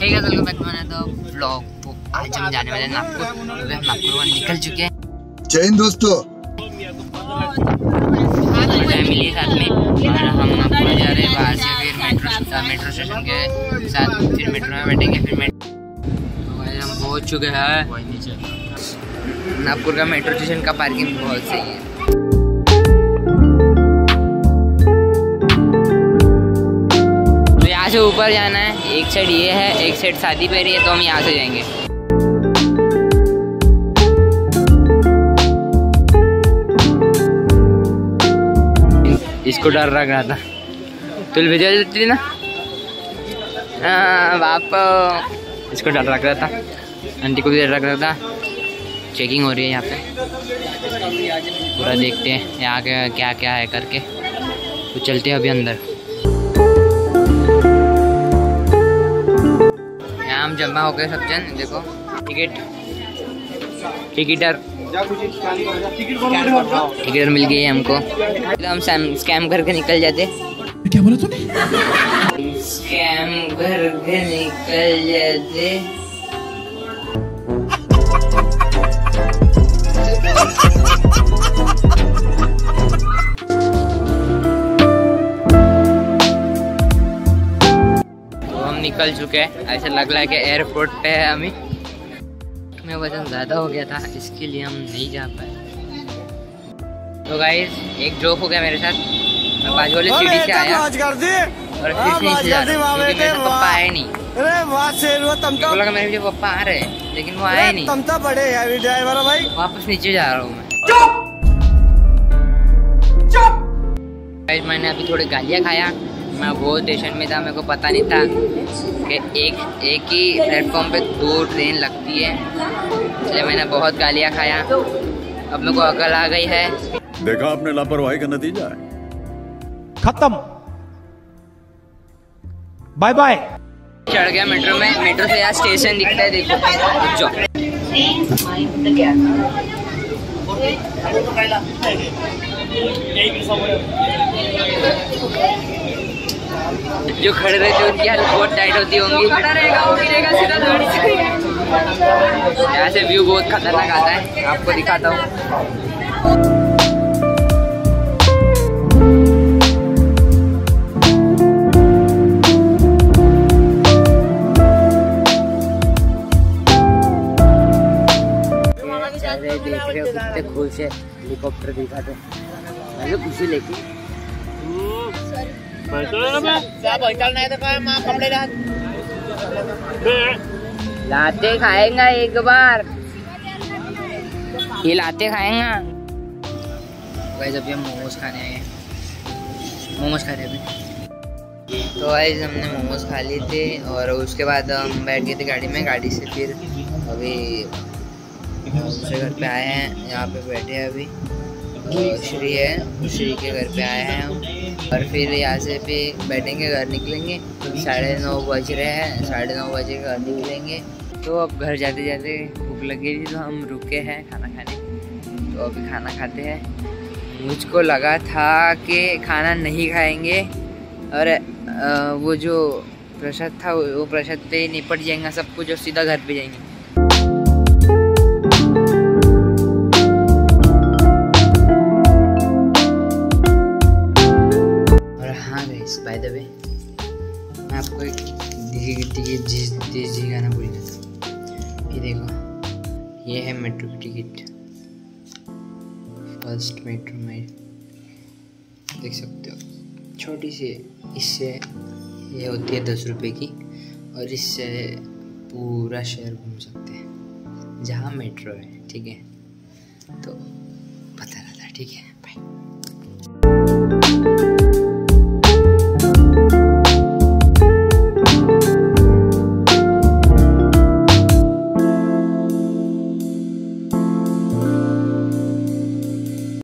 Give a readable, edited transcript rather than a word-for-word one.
Guys welcome back to another vlog. तो आज हम जाने वाले हैं नागपुर। तो हम नागपुर निकल चुके हैं। जय हिंद दोस्तों। फैमिली के साथ में और हम नागपुर जा रहे हैं। बाहर से फिर मेट्रो स्टेशन के साथ फिर मेट्रो में बैठेंगे। फिर तो हम पहुँच चुके हैं नागपुर का। मेट्रो स्टेशन का पार्किंग बहुत सही है। से ऊपर जाना है। एक साइड ये है, एक साइड शादी पे रही है, तो हम यहाँ से जाएंगे। इसको डर लग रहा था। तुल भेजा देती थी ना बाप। इसको डर लग रहा था, आंटी को भी डर लग रहा था। चेकिंग हो रही है यहाँ पे। पूरा देखते हैं यहाँ के क्या क्या है करके। तो चलते हैं अभी अंदर। हम जमा हो गए सब जन। देखो टिकटर मिल गई है हमको। हम स्कैम करके निकल जाते। क्या बोला तूने? स्कैम करके निकल जाते। निकल चुके हैं। ऐसा लग रहा है कि एयरपोर्ट पे है। अभी में वजन ज़्यादा हो गया था, इसके लिए हम नहीं जा पाए। तो गाइस एक जोक हो गया मेरे साथ। मैं बाजू वाले सीढ़ी से आया और फिर नीचे जा रहा हूं क्योंकि मेरे पापा आए नहीं। बोला कि मेरे पापा आ रहे हैं लेकिन वो आए नहीं। वापस नीचे जा रहा हूँ मैं। गाइस मैंने अभी थोड़ी गालियाँ खाया। मैं वो स्टेशन में था, मेरे को पता नहीं था कि एक ही प्लेटफॉर्म पे 2 ट्रेन लगती है, इसलिए मैंने बहुत गालियाँ खाया। अब मेरे को अकल आ गई है। देखा आपने लापरवाही का नतीजा है। खत्म, बाय बाय। चढ़ गया मेट्रो में। मेट्रो से यहाँ स्टेशन दिखता है, देखो। जो खड़े रहते हैं उनकी हालत बहुत टाइट होती होंगी। यहाँ से व्यू बहुत खतरनाक आता है, आपको दिखाता हूँ। देख रहे हो कितने खुश है। हेलीकॉप्टर दिखाते हैं खुशी लेके। लाते खाएंगा एक बार, ये लाते खाएंगा। गाइस अभी हम मोमोज खाने आए हैं। मोमोज खा रहे अभी। तो गाइस हमने मोमोज खा लिए थे और उसके बाद हम बैठ गए थे गाड़ी में। गाड़ी से फिर अभी दूसरे घर पे आए हैं। यहाँ पे बैठे हैं अभी। श्री है, श्री के घर पे आए हैं हम। और फिर यहाँ से भी बैठेंगे, घर निकलेंगे। 9:30 बज रहे हैं, 9:30 बजे घर निकलेंगे। तो अब घर जाते जाते भूख लगी थी तो हम रुके हैं खाना खाने। तो अभी खाना खाते हैं। मुझको लगा था कि खाना नहीं खाएंगे और वो जो प्रसाद था वो प्रसाद पे निपट जाएगा सब कुछ और सीधा घर पे जाएंगे। बाय द वे मैं आपको एक चीज़ गाना भूल गया था। ये देखो, ये है मेट्रो की टिकट। फर्स्ट मेट्रो में देख सकते हो, छोटी सी। इससे ये होती है 10 रुपये की और इससे पूरा शहर घूम सकते हैं जहाँ मेट्रो है। ठीक है, तो पता रहता है। ठीक है, बाय।